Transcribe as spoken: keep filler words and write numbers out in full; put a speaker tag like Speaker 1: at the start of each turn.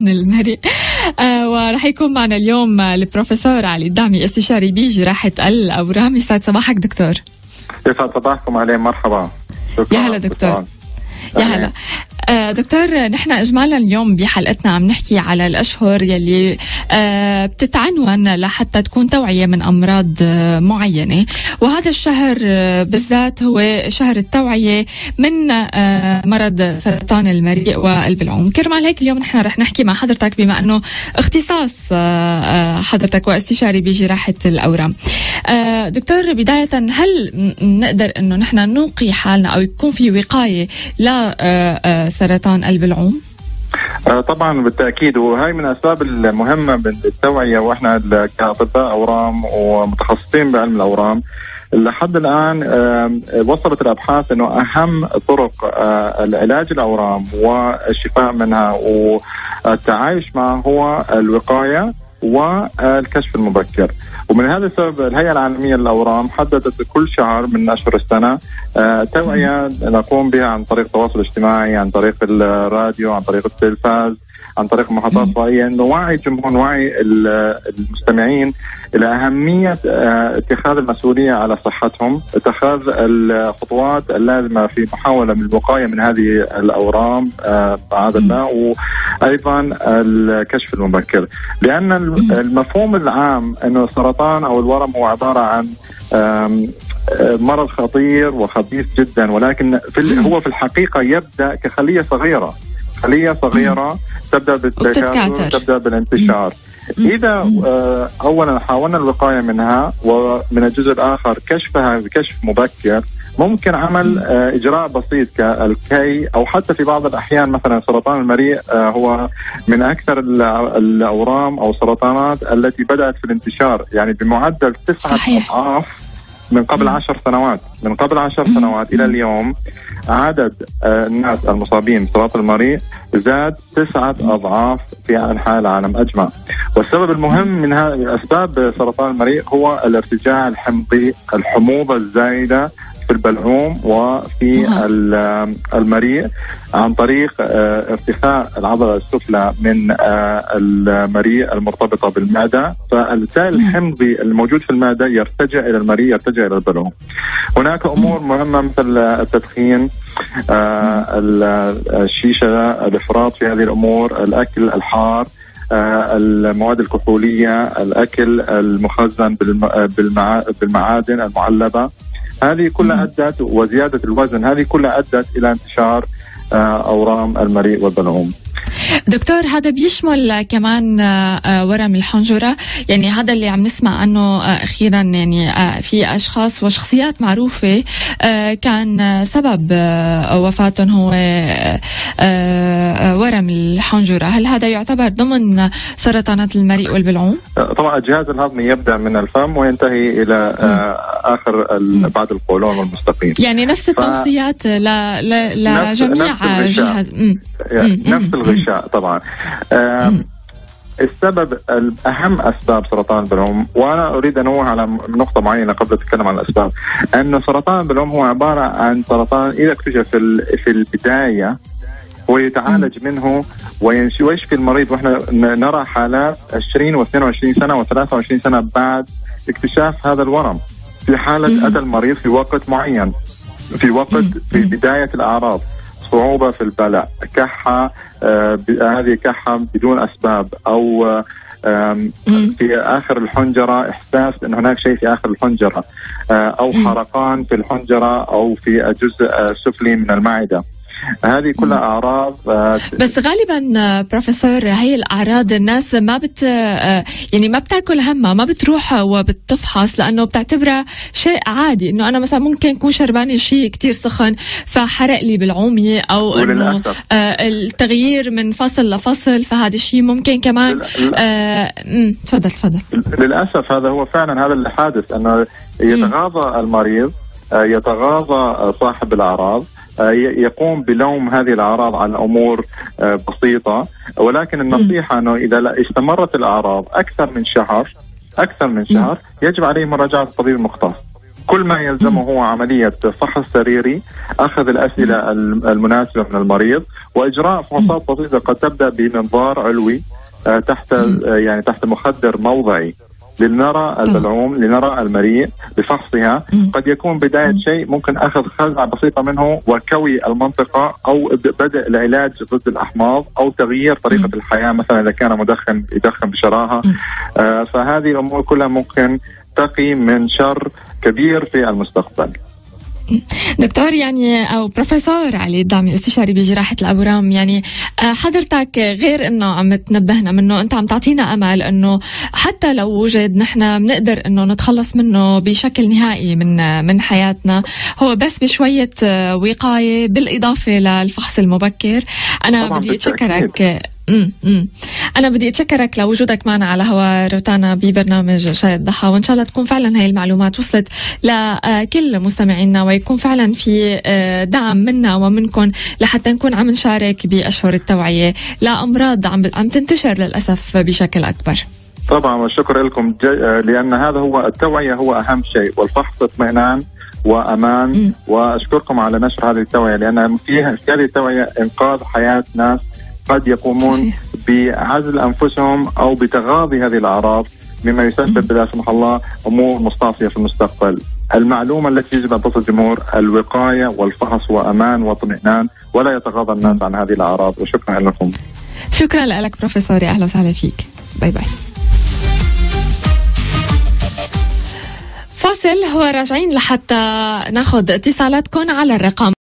Speaker 1: المريء. آه ورح يكون معنا اليوم البروفيسور علي الدعمي، استشاري بجراحة الأورام. يسعد صباحك دكتور.
Speaker 2: يسعد صباحكم عليه، مرحبا.
Speaker 1: يا هلا دكتور. يا هلا آه دكتور، نحن إجمالا اليوم بحلقتنا عم نحكي على الأشهر يلي آه بتتعنون لحتى تكون توعية من أمراض آه معينة، وهذا الشهر آه بالذات هو شهر التوعية من آه مرض سرطان المريء والبلعوم. كرمال هيك اليوم نحن رح نحكي مع حضرتك بما أنه اختصاص آه حضرتك واستشاري بجراحة الأورام. آه دكتور، بداية هل نقدر أنه نحن نوقي حالنا أو يكون في وقاية لا آه آه سرطان البلعوم؟
Speaker 2: آه طبعا بالتأكيد، وهي من الأسباب المهمة بالتوعية، وإحنا كأطباء أورام ومتخصصين بعلم الأورام لحد الآن آه وصلت الأبحاث أنه أهم طرق آه العلاج الأورام والشفاء منها والتعايش معها هو الوقاية والكشف المبكر. ومن هذا السبب الهيئة العالمية للأورام حددت كل شهر من أشهر السنة آه توعية نقوم بها عن طريق التواصل الاجتماعي، عن طريق الراديو، عن طريق التلفاز، عن طريق محطات فضائية، انه وعي الجمهور، وعي المستمعين الى اهمية اه اتخاذ المسؤولية على صحتهم، اتخاذ الخطوات اللازمة في محاولة من الوقاية من هذه الاورام بعد الله، وايضا الكشف المبكر. لان المفهوم العام انه السرطان او الورم هو عبارة عن مرض خطير وخبيث جدا، ولكن في هو في الحقيقة يبدأ كخلية صغيرة، خلية صغيرة تبدأ بالتكاثر، تبدأ بالانتشار. إذا أولا حاولنا الوقاية منها، ومن الجزء الآخر كشفها بكشف مبكر، ممكن عمل إجراء بسيط كالكي، أو حتى في بعض الأحيان مثلا سرطان المريء هو من أكثر الأورام أو السرطانات التي بدأت في الانتشار، يعني بمعدل تسعة أضعاف من قبل عشر سنوات. من قبل عشر سنوات إلى اليوم عدد الناس المصابين بسرطان المريء زاد تسعة أضعاف في أنحاء العالم أجمع. والسبب المهم من هذه أسباب سرطان المريء هو الارتجاع الحمضي، الحموضة الزايدة في البلعوم وفي المريء عن طريق ارتخاء العضلة السفلى من المريء المرتبطة بالمعدة، فالسائل الحمضي الموجود في المعدة يرتجع إلى المريء، يرتجع إلى البلعوم. هناك أمور مهمة مثل التدخين، الشيشة، الإفراط في هذه الأمور، الأكل الحار، المواد الكحولية، الأكل المخزن بالمعادن المعلبة، هذه كلها أدت، وزيادة الوزن، هذه كلها أدت إلى انتشار أورام المريء والبلعوم.
Speaker 1: دكتور، هذا بيشمل كمان ورم الحنجرة؟ يعني هذا اللي عم نسمع عنه أخيرا، يعني في أشخاص وشخصيات معروفة كان سبب وفاتهم هو ورم الحنجرة. هل هذا يعتبر ضمن سرطانات المريء والبلعوم؟
Speaker 2: طبعا الجهاز الهضمي يبدأ من الفم وينتهي إلى آخر بعد القولون والمستقيم، يعني
Speaker 1: نفس التوصيات لجميع جهاز
Speaker 2: نفس الغشاء طبعا. السبب الأهم أسباب سرطان البلعوم، وأنا أريد أن أنوه على نقطة معينة قبل أتكلم عن الأسباب، أن سرطان البلعوم هو عبارة عن سرطان إذا اكتشف في البداية ويتعالج منه ويشفي المريض، وإحنا نرى حالات عشرين واثنين وعشرين سنة وثلاثة وعشرين سنة بعد اكتشاف هذا الورم، في حالة أتى المريض في وقت معين، في وقت في بداية الأعراض، صعوبة في البلع، كحة، آه هذه كحة بدون أسباب، أو آه في آخر الحنجرة إحساس أن هناك شيء في آخر الحنجرة، آه أو حرقان في الحنجرة أو في الجزء السفلي من المعدة. هذه كلها أعراض.
Speaker 1: بس غالبا بروفيسور هي الأعراض الناس ما بت يعني ما بتاكل همها، ما بتروح وبتفحص، لأنه بتعتبرها شيء عادي، إنه أنا مثلا ممكن أكون شربانة شيء كتير سخن فحرق لي بالعومي، أو إنه التغيير من فصل لفصل، فهذا الشيء ممكن كمان. تفضل تفضل.
Speaker 2: للأسف هذا هو فعلا هذا اللي حادث، أنه يتغاضى المريض، يتغاضى صاحب الأعراض، يقوم بلوم هذه الأعراض على أمور بسيطة، ولكن النصيحة أنه إذا استمرت الأعراض أكثر من شهر أكثر من شهر يجب عليه مراجعة الطبيب المختص. كل ما يلزمه هو عملية فحص سريري، أخذ الأسئلة المناسبة من المريض، وإجراء فحوصات بسيطة قد تبدأ بمنظار علوي تحت يعني تحت مخدر موضعي لنرى البلعوم، لنرى المريء بفحصها. قد يكون بداية شيء ممكن أخذ خزعة بسيطة منه وكوي المنطقة، أو بدء العلاج ضد الأحماض، أو تغيير طريقة الحياة، مثلا إذا كان مدخن يدخن بشراهة. آه فهذه الأمور كلها ممكن تقي من شر كبير في المستقبل.
Speaker 1: دكتور يعني أو بروفيسور علي الدعمي، استشاري بجراحة الأورام، يعني حضرتك غير أنه عم تنبهنا منه، أنت عم تعطينا أمل أنه حتى لو وجد نحن بنقدر أنه نتخلص منه بشكل نهائي من من حياتنا، هو بس بشوية وقاية بالإضافة للفحص المبكر. أنا بدي أتشكرك امم امم انا بدي اتشكرك لوجودك معنا على هوا روتانا ببرنامج شاي الضحى، وان شاء الله تكون فعلا هاي المعلومات وصلت لكل مستمعينا، ويكون فعلا في دعم منا ومنكم لحتى نكون عم نشارك باشهر التوعيه لامراض عم عم تنتشر للاسف بشكل اكبر.
Speaker 2: طبعا والشكر لكم، لان هذا هو التوعيه، هو اهم شيء، والفحص اطمئنان وامان. م. واشكركم على نشر هذه التوعيه، لان فيها في هذه التوعيه انقاذ حياه ناس قد يقومون بعزل أنفسهم أو بتغاضي هذه الأعراض، مما يسبب لا سمح الله أمور مستعصية في المستقبل. المعلومة التي يجب أن تصل الجمهور الوقاية والفحص وأمان واطمئنان، ولا يتغاضى الناس عن هذه الأعراض. وشكرا لكم.
Speaker 1: شكرا لك بروفيسور، أهلا وسهلا فيك. باي باي. فاصل، هو راجعين لحتى ناخذ اتصالاتكم على الرقم